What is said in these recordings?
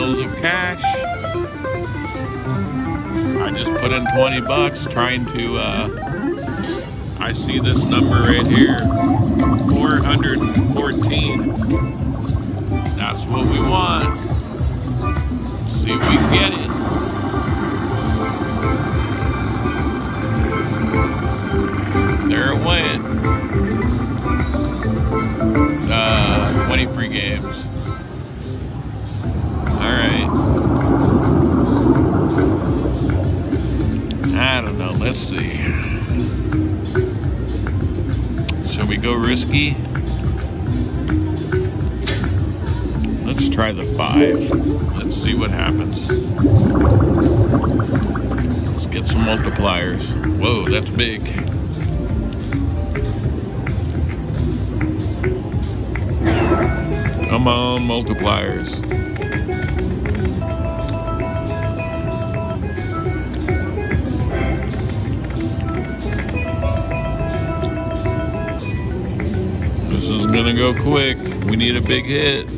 bills of cash. I just put in 20 bucks trying to, I see this number right here, 414. That's what we want. Let's see if we can get it. There it went. 20 free games. Alright. I don't know. Let's see. Shall we go risky? Let's try the 5. Let's see what happens. Let's get some multipliers. Whoa, that's big. Come on, multipliers. This is gonna go quick. We need a big hit.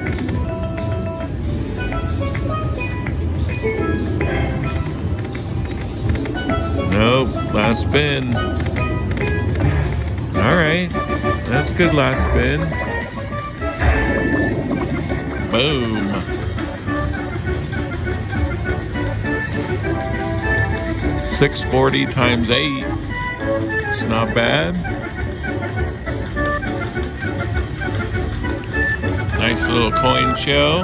Nope, last spin. Alright, that's good last spin. Boom. $640 times 8. It's not bad. Nice little coin show.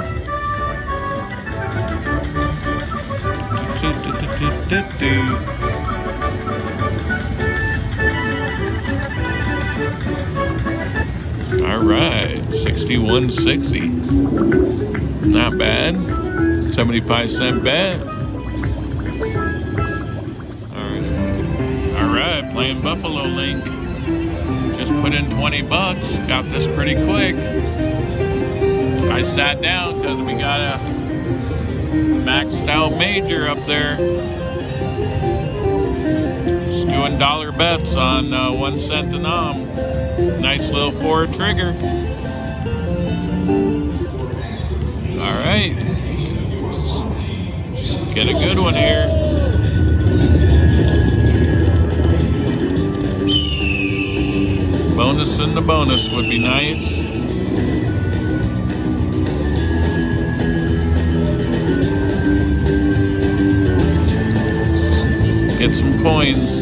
All right, 61.60. Not bad. 75-cent bet. All right, playing Buffalo Link. Just put in 20 bucks. Got this pretty quick. I sat down because we got a maxed out major up there. Just doing dollar bets on 1 cent a nom. Nice little 4 trigger. All right. Get a good one here. Bonus in the bonus would be nice. Get some coins.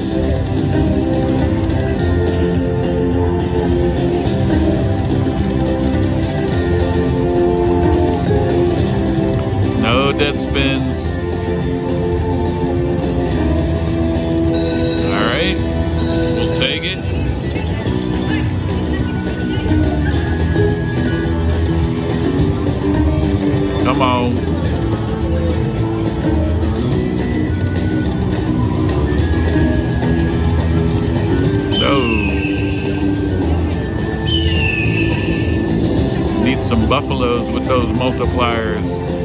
No dead spins. All right, we'll take it. Come on. No. Need some buffaloes with those multipliers.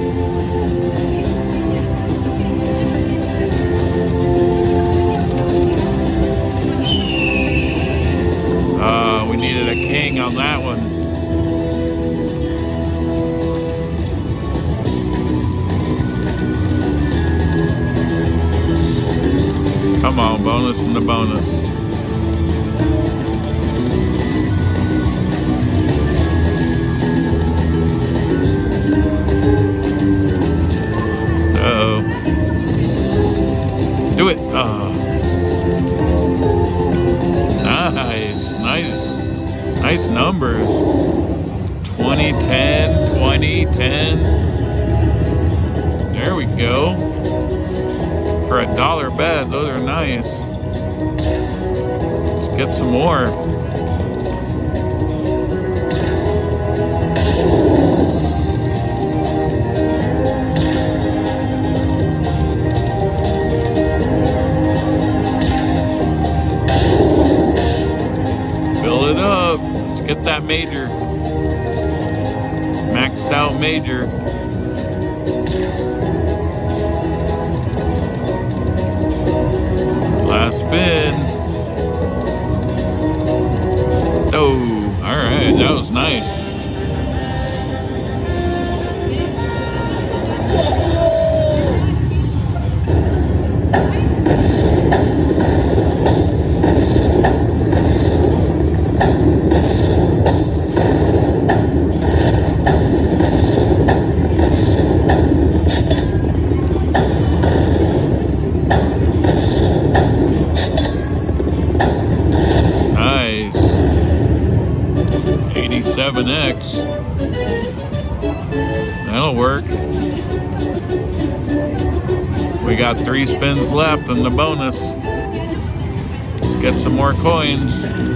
We needed a king on that one. Come on, bonus in the bonus. Uh-oh. Do it. Oh. Nice numbers. 20, 10, 20, 10. There we go. For $1 bet, those are nice. Let's get some more. Fill it up. Let's get that major. Maxed out major. Last spin. Oh, all right, that was nice. We got 3 spins left in the bonus. Let's get some more coins.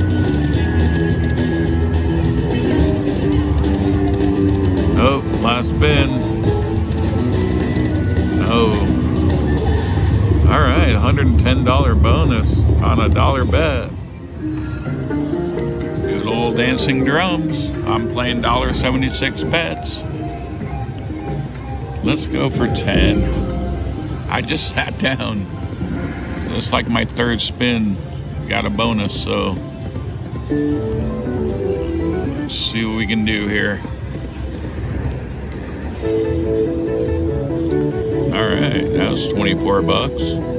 Oh, last spin. Oh. All right, $110 bonus on a $1 bet. Good old dancing drums. I'm playing $1.76 bets. Let's go for 10. I just sat down. It's like my 3rd spin. Got a bonus, so let's see what we can do here. All right, that was 24 bucks.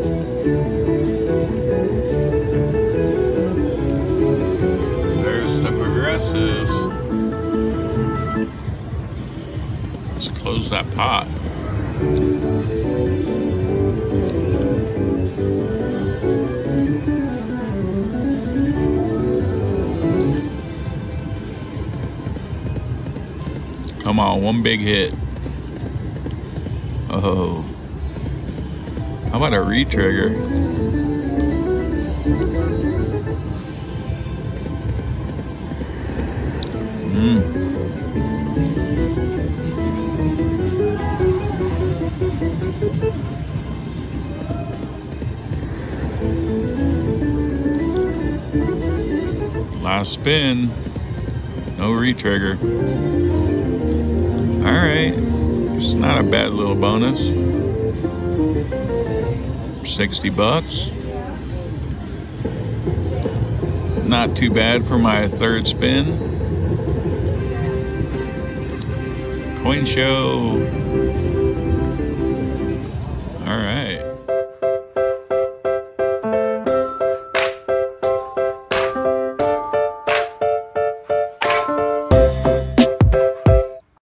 There's the progressives. Let's close that pot. Come on, one big hit. Oh. How about a re-trigger? Last spin. No re-trigger. Alright. It's not a bad little bonus. 60 bucks. Not too bad for my 3rd spin. Coin show.